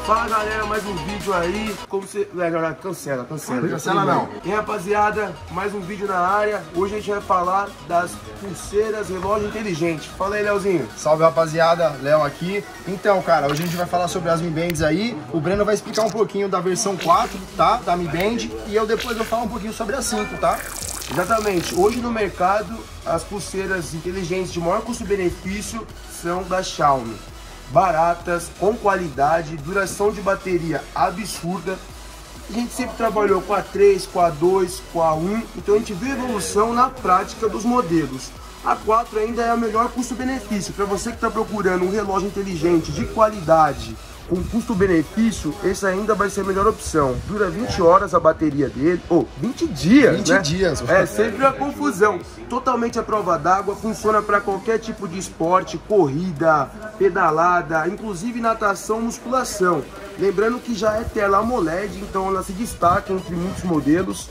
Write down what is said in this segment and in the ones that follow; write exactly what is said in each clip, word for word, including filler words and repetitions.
Fala galera, mais um vídeo aí. Como você. Não, cancela, cancela. Cancela não. E rapaziada, mais um vídeo na área. Hoje a gente vai falar das pulseiras relógio inteligente. Fala aí, Leozinho. Salve rapaziada, Léo aqui. Então, cara, hoje a gente vai falar sobre as Mi Bands aí. O Breno vai explicar um pouquinho da versão quatro, tá? Da Mi Band. E eu depois vou falar um pouquinho sobre a cinco, tá? Exatamente. Hoje no mercado, as pulseiras inteligentes de maior custo-benefício são da Xiaomi. Baratas, com qualidade, duração de bateria absurda. A gente sempre trabalhou com a três, com a dois, com a um, então a gente vê evolução na prática dos modelos. A quatro ainda é a melhor custo-benefício. Para você que está procurando um relógio inteligente de qualidade, com custo-benefício, esse ainda vai ser a melhor opção. Dura vinte horas a bateria dele, ou oh, vinte dias, vinte né? dias. É sempre a confusão. Totalmente à prova d'água, funciona para qualquer tipo de esporte, corrida, pedalada, inclusive natação, musculação. Lembrando que já é tela AMOLED, então ela se destaca entre muitos modelos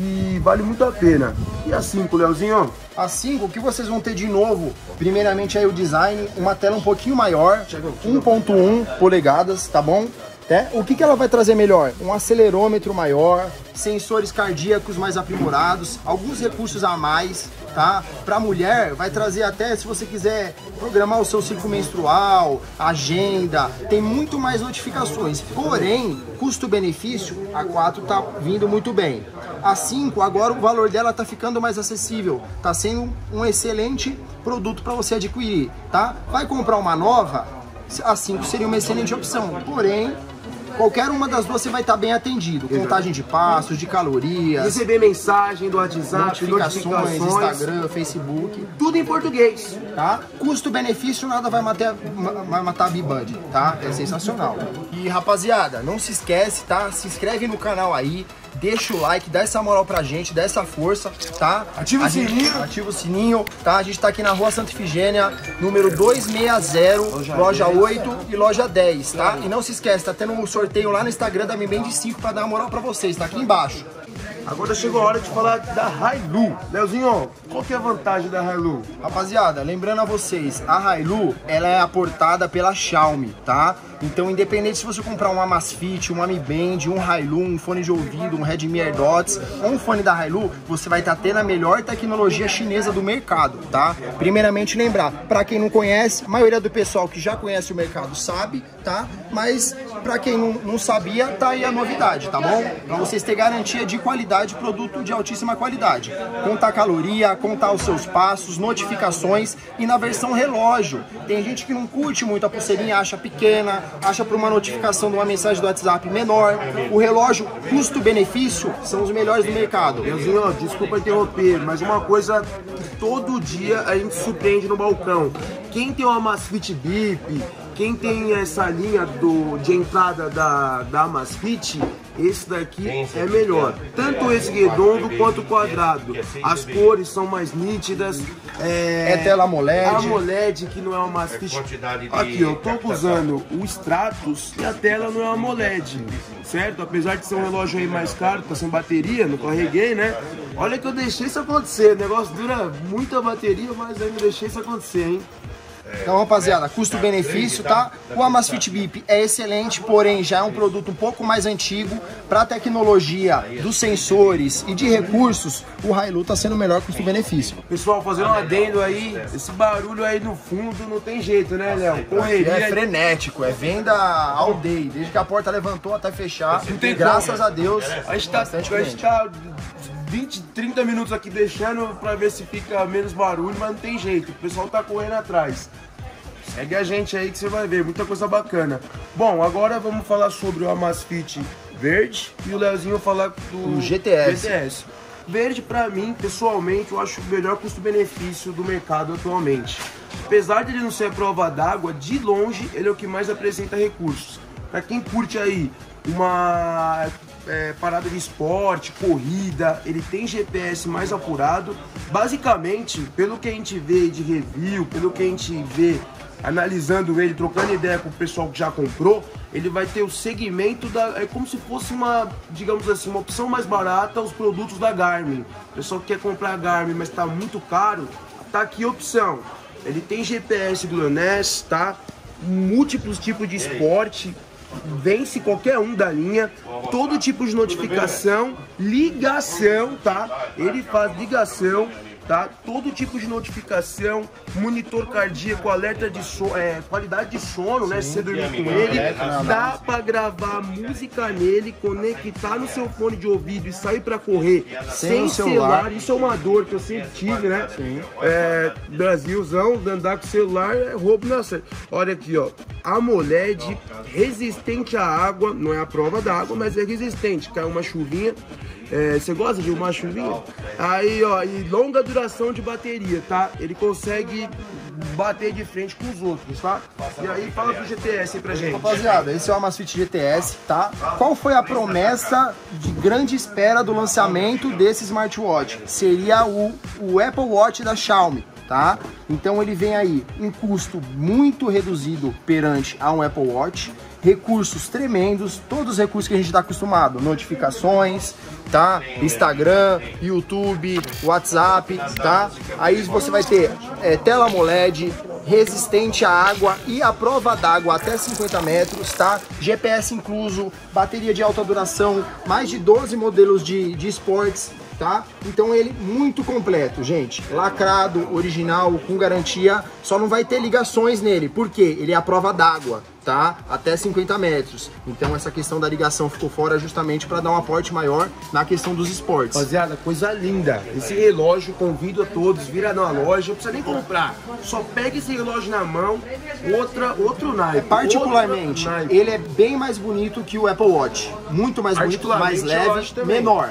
e vale muito a pena. E a cinco, Leozinho? A cinco, o que vocês vão ter de novo? Primeiramente aí o design, uma tela um pouquinho maior, um ponto um polegadas, tá bom? É, o que, que ela vai trazer melhor? Um acelerômetro maior, sensores cardíacos mais aprimorados, alguns recursos a mais, tá? Para mulher, vai trazer até, se você quiser programar o seu ciclo menstrual, agenda, tem muito mais notificações. Porém, custo-benefício, a quatro tá vindo muito bem. A cinco, agora o valor dela tá ficando mais acessível, tá sendo um excelente produto para você adquirir, tá? Vai comprar uma nova, a cinco seria uma excelente opção, porém, qualquer uma das duas você vai estar bem atendido. Contagem de passos, de calorias. Receber mensagem do WhatsApp, notificações, notificações, Instagram, Facebook. tudo em português. Tá? Custo-benefício, nada vai matar, vai matar a Mi Band, tá? É sensacional. E rapaziada, não se esquece, tá? Se inscreve no canal aí. Deixa o like, dá essa moral pra gente, dá essa força, tá? Ativa o sininho. Ativa o sininho, tá? A gente tá aqui na rua Santa Ifigênia, número duzentos e sessenta, loja, loja oito e loja dez, tá? E não se esquece, tá tendo um sorteio lá no Instagram da Mi Band cinco pra dar uma moral pra vocês, tá aqui embaixo. Agora chegou a hora de falar da Hailu. Leozinho, qual que é a vantagem da Hailu? Rapaziada, lembrando a vocês, a Hailu, ela é aportada pela Xiaomi, tá? Então, independente se você comprar uma Amazfit, uma Mi Band, um Hailu, um fone de ouvido, um Redmi AirDots ou um fone da Hailu, você vai estar tendo a melhor tecnologia chinesa do mercado, tá? Primeiramente, lembrar, para quem não conhece, a maioria do pessoal que já conhece o mercado sabe, tá? Mas para quem não, não sabia, tá aí a novidade, tá bom? Para vocês terem garantia de qualidade, produto de altíssima qualidade. Contar caloria, contar os seus passos, notificações e na versão relógio. Tem gente que não curte muito a pulseirinha, acha pequena, acha para uma notificação de uma mensagem do WhatsApp menor. O relógio custo-benefício são os melhores do mercado. Leozinho, desculpa interromper, mas uma coisa que todo dia a gente surpreende no balcão. Quem tem uma Amazfit Bip, quem tem essa linha do, de entrada da, da Amazfit, esse daqui é melhor. Tanto esse redondo quanto o quadrado. As cores são mais nítidas. É, é tela AMOLED. A AMOLED, que não é uma Amazfit. Aqui, eu tô usando o Stratus e a tela não é AMOLED, certo? Apesar de ser um relógio aí mais caro, tá sem bateria, não carreguei, né? Olha que eu deixei isso acontecer. O negócio dura muita bateria, mas ainda deixei isso acontecer, hein? Então, rapaziada, custo-benefício, tá? O Amazfit Bip é excelente, porém já é um produto um pouco mais antigo. Para a tecnologia dos sensores e de recursos, o Hailu tá sendo o melhor custo-benefício. Pessoal, fazendo um adendo aí, esse barulho aí no fundo não tem jeito, né, Léo? Correria. É frenético, é venda all day, desde que a porta levantou até fechar. Não tem graças como. a Deus, a gente tá, a gente tá vinte, trinta minutos aqui deixando pra ver se fica menos barulho, mas não tem jeito, o pessoal tá correndo atrás. Segue a gente aí que você vai ver, muita coisa bacana. Bom, agora vamos falar sobre o Amazfit verde e o Leozinho falar do o G T S. G T S. Verde, pra mim, pessoalmente, eu acho o melhor custo-benefício do mercado atualmente. Apesar de ele não ser a prova d'água, de longe ele é o que mais apresenta recursos. Pra quem curte aí uma é, parada de esporte, corrida, ele tem G P S mais apurado. Basicamente, pelo que a gente vê de review, pelo que a gente vê analisando ele, trocando ideia com o pessoal que já comprou, ele vai ter o segmento da... é como se fosse uma, digamos assim, uma opção mais barata os produtos da Garmin. O pessoal que quer comprar a Garmin, mas está muito caro, tá aqui a opção. Ele tem G P S GLONASS, tá? Múltiplos tipos de esporte, vence qualquer um da linha, todo tipo de notificação, ligação, tá? Ele faz ligação, tá? Todo tipo de notificação, monitor cardíaco, alerta de sono, é, qualidade de sono, né? Se você dormir com ele, dá pra gravar música nele, conectar no seu fone de ouvido e sair pra correr sem, sem celular. celular. Isso é uma dor que eu sempre tive, né? Sim. É, Brasilzão, andar com celular é roubo na série. Olha aqui, ó. AMOLED, resistente à água, não é a prova da água, mas é resistente. Cai uma chuvinha. É, você gosta de uma chuvinha? Aí, ó, e longa duração de bateria, tá? Ele consegue bater de frente com os outros, tá? E aí, fala pro G T S aí pra gente. Rapaziada, esse é o Amazfit G T S, tá? Qual foi a promessa de grande espera do lançamento desse smartwatch? Seria o, o Apple Watch da Xiaomi, tá? Então ele vem aí em custo muito reduzido perante a um Apple Watch, recursos tremendos, todos os recursos que a gente está acostumado, notificações, tá? Instagram, YouTube, WhatsApp, tá? Aí você vai ter é, tela AMOLED, resistente à água e à prova d'água até cinquenta metros, tá? G P S incluso, bateria de alta duração, mais de doze modelos de, de esportes, tá? Então ele muito completo, gente. Lacrado, original, com garantia. Só não vai ter ligações nele, porque ele é a prova d'água, tá? Até cinquenta metros. Então essa questão da ligação ficou fora justamente para dar um aporte maior na questão dos esportes. Rapaziada, coisa linda. Esse relógio, convido a todos, vira na loja, não precisa nem comprar. Só pega esse relógio na mão, outra, outro naipe. Particularmente, naipe. ele é bem mais bonito que o Apple Watch. Muito mais bonito, mais leve, menor.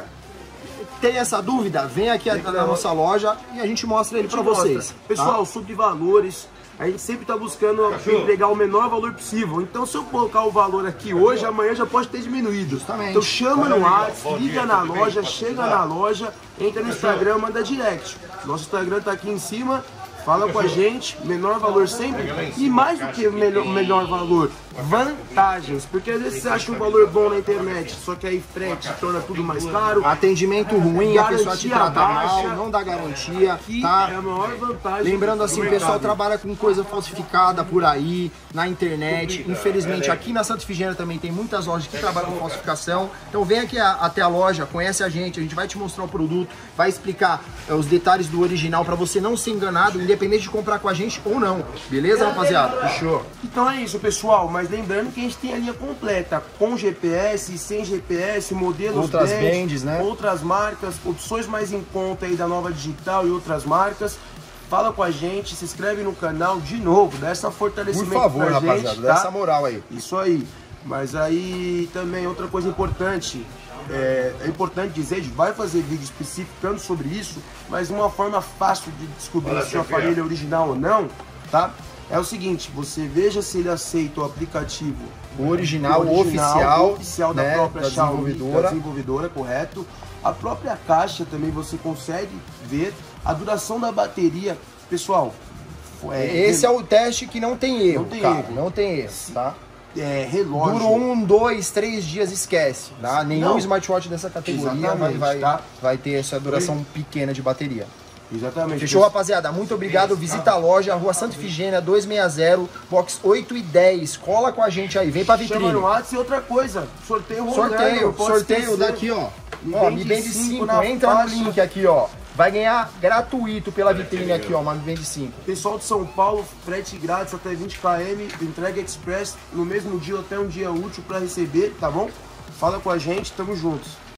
Tem essa dúvida? Vem aqui na nossa loja e a gente mostra ele para vocês. Pessoal, tá? sobre valores, a gente sempre está buscando entregar o menor valor possível. Então, se eu colocar o valor aqui hoje, amanhã já pode ter diminuído. Justamente. Então, chama no WhatsApp, liga na loja, chega na loja, entra no Instagram, manda direct. Nosso Instagram tá aqui em cima. Fala com a gente, menor valor sempre. E mais do que melhor, melhor valor, vantagens. Porque às vezes você acha um valor bom na internet, só que aí frete torna tudo mais caro. Atendimento ruim, a pessoa te trata baixa, mal, não dá garantia. Aqui tá? é a maior vantagem. Lembrando assim, o pessoal trabalha com coisa falsificada por aí, na internet. Infelizmente, aqui na Santa Efigênia também tem muitas lojas que trabalham com falsificação. Então vem aqui a, até a loja, conhece a gente, a gente vai te mostrar o produto, vai explicar é, os detalhes do original para você não ser enganado, independente de comprar com a gente ou não. Beleza, rapaziada? Fechou. Então é isso, pessoal. Mas lembrando que a gente tem a linha completa, com G P S, sem G P S, modelos outras band, bands, né? Outras marcas, opções mais em conta aí da Nova Digital e outras marcas. Fala com a gente, se inscreve no canal de novo, dá essa fortalecimento Por favor, pra rapaziada, gente, dá tá? essa moral aí. Isso aí. Mas aí também outra coisa importante, é, é importante dizer, a gente vai fazer vídeo especificando sobre isso, mas uma forma fácil de descobrir se sua família é original ou não, tá? É o seguinte, você veja se ele aceita o aplicativo o original, o original oficial, oficial da né, própria da Xiaomi, desenvolvedora. da desenvolvedora, correto? A própria caixa também você consegue ver. A duração da bateria, pessoal, é, esse é o teste que não tem erro, não tem cara, erro. não tem erro, tá? É, relógio. Durou um, dois, três dias, esquece, tá? Nenhum Não. smartwatch dessa categoria vai, vai, tá? vai ter essa duração pequena de bateria. Exatamente. Fechou, rapaziada? Muito obrigado. Visita a loja, Rua Santa Efigênia, duzentos e sessenta, box oito e dez. Cola com a gente aí, vem pra vitrine. Chama no WhatsApp e outra coisa, sorteio rolando. Sorteio, pode sorteio esquecer. daqui, ó. Me Ó, vende me vende cinco cinco, na entra faixa. no link aqui, ó. Vai ganhar gratuito pela vitrine aqui, ó, mas me vende cinco. Pessoal de São Paulo, frete grátis até vinte quilômetros, entrega express no mesmo dia ou até um dia útil para receber, tá bom? Fala com a gente, tamo juntos.